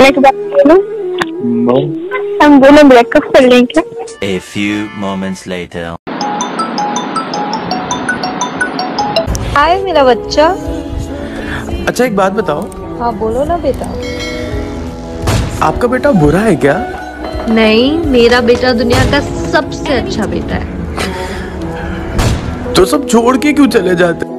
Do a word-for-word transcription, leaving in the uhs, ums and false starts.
मैं एक बात बोलूं? हम दोनों ब्रेकअप कर लेंगे। A few moments later. हाय मेरा बच्चा। अच्छा एक बात बताओ। हाँ बोलो ना बेटा। आपका बेटा बुरा है क्या? नहीं, मेरा बेटा दुनिया का सबसे अच्छा बेटा है। तो सब छोड़ के क्यों चले जाते?